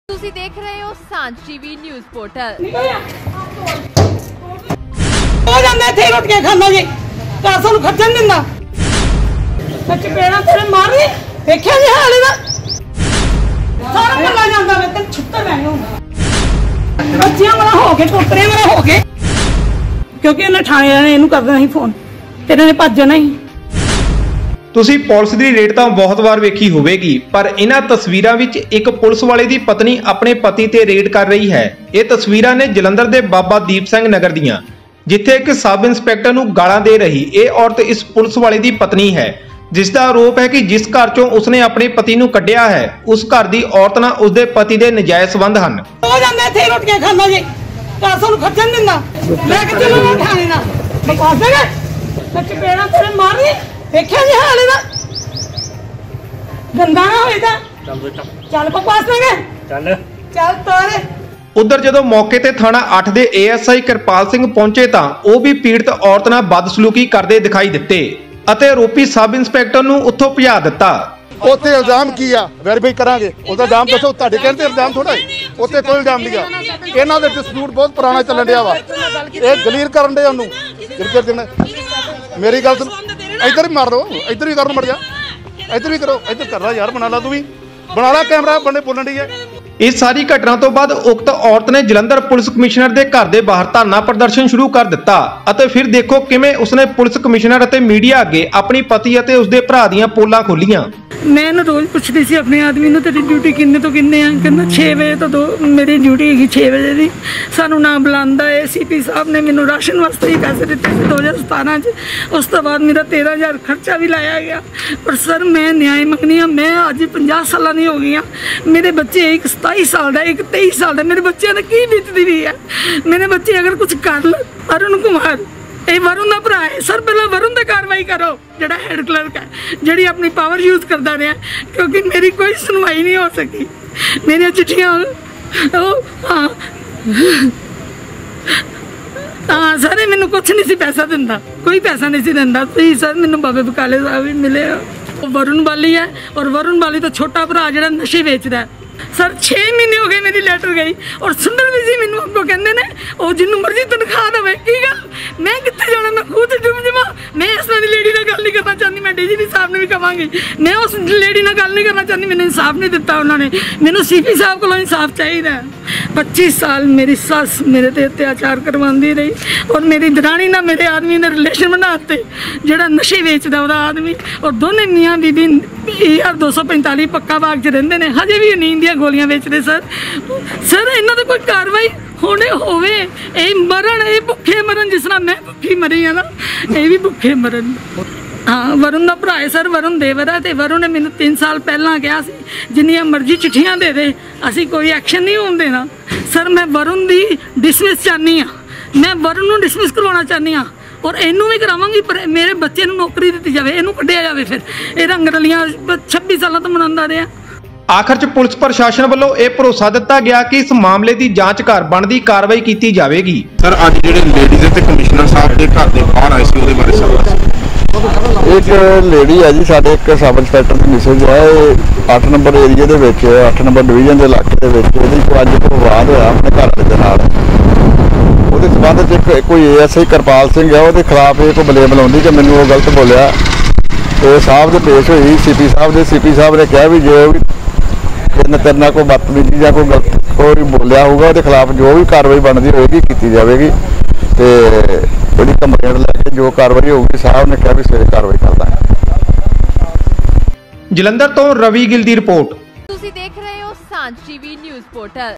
ਤੁਸੀਂ ਦੇਖ ਰਹੇ ਹੋ ਸਾਂਝ ਟੀਵੀ ਨਿਊਜ਼ ਪੋਰਟਲ। ਹੋ ਜਾਂਦਾ ਇੱਥੇ ਰੋਟ ਕੇ ਖਾਂਦਾ ਜੀ, ਘਰ ਸਾਨੂੰ ਖਰਚਣ ਦਿੰਦਾ। ਮੈਂ ਚਪੇੜਾ ਤੇਰੇ ਮਾਰੀ, ਦੇਖਿਆ ਜੀ ਹਾਲ ਇਹਦਾ। ਸਾਰਾ ਮੱਲਾ ਜਾਂਦਾ ਵੇ ਤੇ ਛੁੱਟੇ ਬੈਠੇ ਹੁੰਦਾ। ਬੱਚਿਆਂ ਵਾਲਾ ਹੋ ਕੇ, ਟੋਕਰੇ ਵਾਲਾ ਹੋ ਕੇ, ਕਿਉਂਕਿ ਇਹਨੇ ਠਾਣੇ ਨੇ ਇਹਨੂੰ ਕਰ ਦੇਣਾ ਸੀ ਫੋਨ ਤੇ ਇਹਨਾਂ ਨੇ ਭੱਜ ਜਾਣਾ ਸੀ। ਤੁਸੀਂ ਪੁਲਿਸ ਦੀ ਰੇਡ ਤਾਂ ਬਹੁਤ ਵਾਰ ਵੇਖੀ ਹੋਵੇਗੀ, ਪਰ ਇਹਨਾਂ ਤਸਵੀਰਾਂ ਵਿੱਚ ਇੱਕ ਪੁਲਿਸ ਵਾਲੇ ਦੀ ਪਤਨੀ ਆਪਣੇ ਪਤੀ ਤੇ ਰੇਡ ਕਰ ਰਹੀ ਹੈ। ਇਹ ਤਸਵੀਰਾਂ ਨੇ ਜਲੰਧਰ ਦੇ ਬਾਬਾ ਦੀਪ ਸਿੰਘ ਨਗਰ ਦੀਆਂ, ਜਿੱਥੇ ਇੱਕ ਸਬ ਇੰਸਪੈਕਟਰ ਨੂੰ ਗਾਲਾਂ ਦੇ ਰਹੀ ਇਹ ਔਰਤ ਇਸ ਪੁਲਿਸ ਵਾਲੇ ਦੀ ਪਤਨੀ ਹੈ, ਜਿਸ ਦਾ ਆਰੋਪ ਹੈ ਕਿ ਜਿਸ ਘਰ ਚੋਂ ਉਸਨੇ ਆਪਣੇ ਪਤੀ ਨੂੰ ਕੱਢਿਆ ਹੈ, ਉਸ ਘਰ ਦੀ ਔਰਤ ਨਾਲ ਉਸਦੇ ਪਤੀ ਦੇ ਨਜਾਇਜ਼ ਸੰਬੰਧ ਹਨ। ਹੋ ਜਾਂਦਾ ਇੱਥੇ ਰੋਟ ਕੇ ਖਾਂਦਾ ਜੀ, ਘਰ ਸਾਨੂੰ ਖਰਚਣ ਦਿੰਦਾ। ਮੈਂ ਕਿ ਚਲੋ ਠਾਣੇ ਨਾ ਬਕਵਾਸ ਦੇਗਾ, ਮੈਂ ਚਪੇੜਾ ਤੇਰੇ ਮਾਰੀ, ਦੇਖਿਆ ਜੀ ਹਾਲ ਇਹਦਾ। ਗੰਦਾ ਨਾ ਹੋਏ ਤਾਂ ਚੱਲ ਬਕਵਾਸ ਦੇਗਾ, ਚੱਲ ਤੋਰ। ਉਧਰ ਜਦੋਂ ਮੌਕੇ ਤੇ ਥਾਣਾ 8 ਦੇ ASI ਕਿਰਪਾਲ ਸਿੰਘ ਪਹੁੰਚੇ ਤਾਂ ਉਹ ਵੀ ਪੀੜਤ ਔਰਤ ਨਾਲ ਬਦਸਲੂਕੀ ਕਰਦੇ ਦਿਖਾਈ ਦਿੱਤੇ ਅਤੇ ਆਰੋਪੀ ਸਬ ਇੰਸਪੈਕਟਰ ਨੂੰ ਉੱਥੋਂ ਭਜਾ ਦਿੱਤਾ। ਉੱਥੇ ਇਲਜ਼ਾਮ ਕੀ ਆ, ਵੈਰੀਫਾਈ ਕਰਾਂਗੇ। ਉਹਦਾ ਇਲਜ਼ਾਮ ਦੱਸੋ, ਤੁਹਾਡੇ ਕਹਿੰਦੇ ਇਲਜ਼ਾਮ ਥੋੜਾ ਉੱਥੇ ਕੋਈ ਇਲਜ਼ਾਮ ਨਹੀਂ ਆ। ਇਹਨਾਂ ਦੇ ਡਿਸਪਿਊਟ ਬਹੁਤ ਪੁਰਾਣਾ ਚੱਲਣ ਡਿਆ ਵਾ, ਇਹ ਦਲੀਲ ਕਰਨ ਦੇ ਉਹਨੂੰ ਗਿਰਗਿਰ ਦੇਣਾ। ਮੇਰੀ ਗੱਲ ਸੁਣ, ਇੱਧਰ ਹੀ ਮਾਰ ਲਓ, ਇੱਧਰ ਵੀ ਕਰਨ ਮੜ ਜਾ, ਇੱਧਰ ਵੀ ਕਰੋ, ਇੱਧਰ ਕਰ ਲਾ ਯਾਰ, ਬਣਾ ਲਾ ਤੂੰ ਵੀ, ਬਣਾ ਲਾ ਕੈਮਰਾ, ਬੰਦੇ ਬੋਲਣ ਡਈ ਹੈ। ਇਸ ਸਾਰੀ ਘਟਨਾ ਤੋਂ ਬਾਅਦ ਉਕਤ ਔਰਤ ਨੇ ਜਲੰਧਰ ਪੁਲਿਸ ਕਮਿਸ਼ਨਰ ਦੇ ਘਰ ਦੇ ਬਾਹਰ ਧਰਨਾ ਪ੍ਰਦਰਸ਼ਨ ਸ਼ੁਰੂ ਕਰ ਦਿੱਤਾ ਅਤੇ ਫਿਰ ਦੇਖੋ ਕਿਵੇਂ ਉਸਨੇ ਪੁਲਿਸ ਕਮਿਸ਼ਨਰ ਅਤੇ ਮੀਡੀਆ ਅੱਗੇ ਆਪਣੀ ਪਤੀ ਅਤੇ ਉਸਦੇ ਭਰਾ ਦੀਆਂ ਪੋਲਾਂ ਖੋਲੀਆਂ। ਮੈਂ ਇਹਨੂੰ ਰੋਜ਼ ਪੁੱਛਦੀ ਸੀ ਆਪਣੇ ਆਦਮੀ ਨੂੰ, ਤੇਰੀ ਡਿਊਟੀ ਕਿੰਨੇ ਤੋਂ ਕਿੰਨੇ ਆ? ਕਹਿੰਦਾ 6 ਵਜੇ ਤੋਂ 2, ਮੇਰੀ ਡਿਊਟੀ ਹੈਗੀ 6 ਵਜੇ ਦੀ। ਸਾਨੂੰ ਨਾ ਬੁਲਾਉਂਦਾ ਹੈ। CP ਸਾਹਿਬ ਨੇ ਮੈਨੂੰ ਰਾਸ਼ਨ ਵਾਸਤੇ ਹੀ ਪੈਸੇ ਦਿੱਤੇ ਸੀ 2017 'ਚ। ਉਸ ਤੋਂ ਬਾਅਦ ਮੇਰਾ 13,000 ਖਰਚਾ ਵੀ ਲਾਇਆ ਗਿਆ। ਪਰ ਸਰ ਮੈਂ ਨਿਆਂ ਮੰਗਣੀ ਆ। ਮੈਂ ਅੱਜ 50 ਸਾਲਾਂ ਦੀ ਹੋ ਗਈ ਆ। ਮੇਰੇ ਬੱਚੇ ਇੱਕ 27 ਸਾਲ ਦਾ, ਇੱਕ 23 ਸਾਲ ਦਾ। ਮੇਰੇ ਬੱਚਿਆਂ ਦਾ ਕੀ ਬੀਤਦੀ ਵੀ ਹੈ? ਮੇਰੇ ਬੱਚੇ ਅਗਰ ਕੁਝ ਕਰ ਲੈ, ਅਰੁਣ ਕੁਮਾਰ ਇਹ ਵरुण ਦਾ ਭਰਾ ਹੈ ਸਰ, ਪਹਿਲਾਂ ਵरुण ਤੇ ਕਾਰਵਾਈ ਕਰੋ, ਜਿਹੜਾ ਹੈਡ ਕਲਰਕ ਹੈ, ਜਿਹੜੀ ਆਪਣੀ ਪਾਵਰ ਯੂਜ਼ ਕਰਦਾ ਰਿਹਾ, ਕਿਉਂਕਿ ਮੇਰੀ ਕੋਈ ਸੁਣਵਾਈ ਨਹੀਂ ਹੋ ਸਕੀ। ਮੇਰੀਆਂ ਚਿੱਠੀਆਂ ਹਾਂ ਸਰ, ਮੈਨੂੰ ਕੁਛ ਨਹੀਂ ਸੀ ਪੈਸਾ ਦਿੰਦਾ, ਕੋਈ ਪੈਸਾ ਨਹੀਂ ਸੀ ਦਿੰਦਾ। ਤੁਸੀਂ ਸਰ ਮੈਨੂੰ ਬਾਬੇ ਬਕਾਲੇ ਸਾਹਿਬ ਵੀ ਮਿਲੇ। ਉਹ ਵरुण ਬਾਲੀ ਹੈ, ਔਰ ਵरुण ਬਾਲੀ ਤੋਂ ਛੋਟਾ ਭਰਾ ਜਿਹੜਾ ਨਸ਼ੇ ਵੇਚਦਾ। ਸਰ 6 ਮਹੀਨੇ ਹੋ ਗਏ ਮੇਰੀ ਲੈਟਰ ਗਈ, ਔਰ ਸੁੰਦਰ ਵੀ ਜੀ ਮੈਨੂੰ ਅੱਗੋਂ ਕਹਿੰਦੇ ਨੇ ਉਹ ਜਿੰਨੂੰ ਮਰਜ਼ੀ ਤਨਖਾਹ ਦੇਵੇ। ਕੀ ਗੱਲ, ਮੈਂ ਕਿੱਥੇ ਜਾਣਾ? ਮੈਂ ਖੁਦ ਡੁੱਬ ਜਾਵਾਂ। ਮੈਂ ਇਸ ਵਾਲੀ ਲੇਡੀ ਨਾਲ ਗੱਲ ਨਹੀਂ ਕਰਨਾ ਚਾਹੁੰਦੀ। ਮੈਂ DGP ਸਾਹਿਬ ਨੂੰ ਵੀ ਕਹਾਂਗੀ, ਮੈਂ ਉਸ ਲੇਡੀ ਨਾਲ ਗੱਲ ਨਹੀਂ ਕਰਨਾ ਚਾਹੁੰਦੀ। ਮੈਨੂੰ ਇਨਸਾਫ ਨਹੀਂ ਦਿੱਤਾ ਉਹਨਾਂ ਨੇ। ਮੈਨੂੰ CP ਸਾਹਿਬ ਕੋਲੋਂ ਇਨਸਾਫ ਚਾਹੀਦਾ। 25 ਸਾਲ ਮੇਰੀ ਸੱਸ ਮੇਰੇ ਤੇ ਅਤਿਆਚਾਰ ਕਰਵਾਉਂਦੀ ਰਹੀ, ਔਰ ਮੇਰੀ ਦਰਾਣੀ ਨਾਲ ਮੇਰੇ ਆਦਮੀ ਨੇ ਰਿਲੇਸ਼ਨ ਬਣਾ ਦਿੱਤੇ, ਜਿਹੜਾ ਨਸ਼ੇ ਵੇਚਦਾ ਉਹਦਾ ਆਦਮੀ। ਔਰ ਦੋਨੇ ਮੀਆਂ ਬੀਬੀ PR 245 ਪੱਕਾ ਬਾਗ 'ਚ ਰਹਿੰਦੇ ਨੇ, ਹਜੇ ਵੀ ਨੀਂਦ ਦੀਆਂ ਗੋਲੀਆਂ ਵੇਚਦੇ। ਸਰ ਇਹਨਾਂ ਤੇ ਕੋਈ ਕਾਰਵਾਈ ਹੋਣੇ ਹੋਵੇ। ਇਹ ਮਰਨ, ਇਹ ਭੁੱਖੇ ਮਰਨ, ਜਿਸ ਤਰ੍ਹਾਂ ਮੈਂ ਭੁੱਖੀ ਮਰੀ ਆ ਨਾ, ਇਹ ਵੀ ਭੁੱਖੇ ਮਰਨ। ਹਾਂ, ਵरुण ਦਾ ਭਰਾ ਹੈ ਸਰ, ਵरुण ਦੇਵਰ ਹੈ। ਤੇ ਵरुण ਨੇ ਮੈਨੂੰ 3 ਸਾਲ ਪਹਿਲਾਂ ਕਿਹਾ ਸੀ ਜਿੰਨੀਆਂ ਮਰਜ਼ੀ ਚਿੱਠੀਆਂ ਦੇ ਦੇ, ਅਸੀਂ ਕੋਈ ਐਕਸ਼ਨ ਨਹੀਂ ਹੋਣ ਦੇਣਾ। ਸਰ ਮੈਂ ਵरुण ਦੀ ਡਿਸਮਿਸ ਚਾਹੁੰਦੀ ਹਾਂ, ਮੈਂ ਵरुण ਨੂੰ ਡਿਸਮਿਸ ਕਰਵਾਉਣਾ ਚਾਹੁੰਦੀ ਹਾਂ, ਔਰ ਇਹਨੂੰ ਵੀ ਕਰਾਵਾਂਗੀ। ਪਰ ਮੇਰੇ ਬੱਚੇ ਨੂੰ ਨੌਕਰੀ ਦਿੱਤੀ ਜਾਵੇ, ਇਹਨੂੰ ਕੱਢਿਆ ਜਾਵੇ। ਫਿਰ ਇਹ ਰੰਗ ਰਲੀਆਂ 26 ਸਾਲਾਂ ਤੋਂ ਮਨਾਉਂਦਾ ਰਿਹਾ। ਆਖਰ 'ਚ ਪੁਲਿਸ ਪ੍ਰਸ਼ਾਸਨ ਵੱਲੋਂ ਇਹ ਭਰੋਸਾ ਦਿੱਤਾ ਗਿਆ ਕਿ ਇਸ ਮਾਮਲੇ ਦੀ ਜਾਂਚ ਕਰ ਬਣਦੀ ਕਾਰਵਾਈ ਕੀਤੀ ਜਾਵੇਗੀ। ਸਰ ਅੱਜ ਜਿਹੜੇ ਲੇਡੀਜ਼ ਤੇ ਕਮਿਸ਼ਨਰ ਸਾਹਿਬ ਦੇ ਘਰ ਦੇ ਬਾਹਰ ਆਏ ਸੀ, ਉਹਦੇ ਬਾਰੇ ਸਰ ਇੱਕ ਲੇਡੀ ਹੈ ਜੀ, ਸਾਡੇ ਇੱਕ ਸਬ ਇੰਸਪੈਕਟਰ ਦੀ ਮਿਸੇਜ ਹੈ। ਇਹ 8 ਨੰਬਰ ਏਰੀਏ ਦੇ ਵਿੱਚ, 8 ਨੰਬਰ ਡਿਵੀਜ਼ਨ ਦੇ ਇਲਾਕੇ ਦੇ ਵਿੱਚ ਉਹਦੀ ਕੋਈ ਅੱਜ ਤੋਂ ਵਿਵਾਦ ਹੋਇਆ ਆਪਣੇ ਘਰ ਦੇ ਨਾਲ। ਉਹਦੇ ਸੰਬੰਧ 'ਚ ਕੋਈ ASI ਕਿਰਪਾਲ ਸਿੰਘ ਹੈ, ਉਹਦੇ ਖਿਲਾਫ ਇਹ ਕੋਈ ਬਲੇਮ ਲਾਉਂਦੀ ਕਿ ਮੈਨੂੰ ਉਹ ਗਲਤ ਬੋਲਿਆ। ਤੇ ਸਾਹਿਬ ਦੇ ਪੇਸ਼ ਹੋਈ CP ਸਾਹਿਬ ਦੇ। CP ਸਾਹਿਬ ਨੇ ਕਿਹਾ ਵੀ ਜੇ ਵੀ ਤੇਰੇ ਨਾਲ ਕੋਈ ਬਦਤਮੀਜ਼ੀ ਜਾਂ ਕੋਈ ਗਲਤ ਕੋਈ ਬੋਲਿਆ ਹੋਊਗਾ, ਉਹਦੇ ਖਿਲਾਫ ਜੋ ਵੀ ਕਾਰਵਾਈ ਬਣਦੀ ਹੋਏਗੀ ਕੀਤੀ ਜਾਵੇਗੀ। ਤੇ ਉਹਦੀ ਕੰਪਲੇਂਟ ਲੈ ਕੇ ਜੋ ਕਾਰਵਾਈ ਹੋਊਗੀ, ਸਾਹਿਬ ਨੇ ਕਿਹਾ ਵੀ ਸਵੇਰੇ ਕਾਰਵਾਈ ਕਰਦਾ ਹੈ। ਜਲੰਧਰ ਤੋਂ ਰਵੀ ਗਿੱਲ ਦੀ ਰਿਪੋਰਟ। ਤੁਸੀਂ ਦੇਖ ਰਹੇ ਹੋ ਸਾਂਝ ਟੀਵੀ ਨਿਊਜ਼ ਪੋਰਟਲ।